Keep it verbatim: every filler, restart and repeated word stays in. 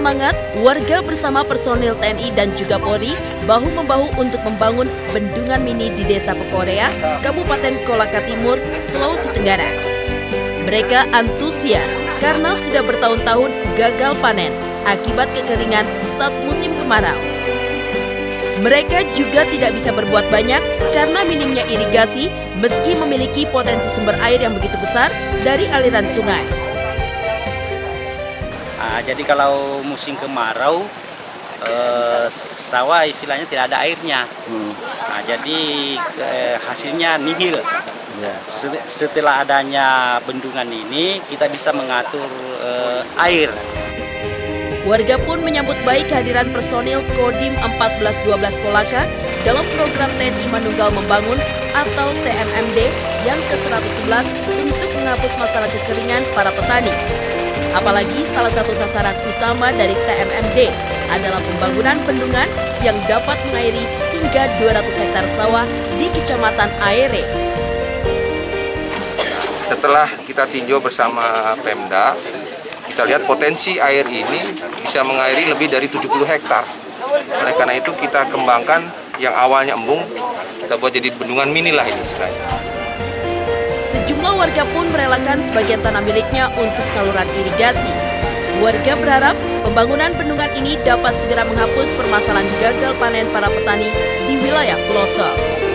semangat, warga bersama personil T N I dan juga Polri bahu-membahu untuk membangun bendungan mini di Desa Pekorea, Kabupaten Kolaka Timur, Sulawesi Tenggara. Mereka antusias karena sudah bertahun-tahun gagal panen akibat kekeringan saat musim kemarau. Mereka juga tidak bisa berbuat banyak karena minimnya irigasi meski memiliki potensi sumber air yang begitu besar dari aliran sungai. Nah, jadi kalau musim kemarau, eh, sawah istilahnya tidak ada airnya. Hmm. Nah, jadi eh, hasilnya nihil. Ya. Setelah adanya bendungan ini, kita bisa mengatur eh, air. Warga pun menyambut baik kehadiran personil Kodim empat belas dua belas Kolaka dalam program T N I Manunggal Membangun atau T M M D yang ke seratus sebelas untuk menghapus masalah kekeringan para petani. Apalagi salah satu sasaran utama dari T M M D adalah pembangunan bendungan yang dapat mengairi hingga dua ratus hektar sawah di Kecamatan Aere. Setelah kita tinjau bersama Pemda, kita lihat potensi air ini bisa mengairi lebih dari tujuh puluh hektar. Oleh karena itu kita kembangkan yang awalnya embung, kita buat jadi bendungan mini lah ini istilahnya. Sejumlah warga pun merelakan sebagian tanah miliknya untuk saluran irigasi. Warga berharap pembangunan bendungan ini dapat segera menghapus permasalahan gagal panen para petani di wilayah pelosok.